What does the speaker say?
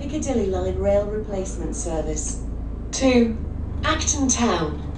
Piccadilly line rail replacement service. To Acton Town.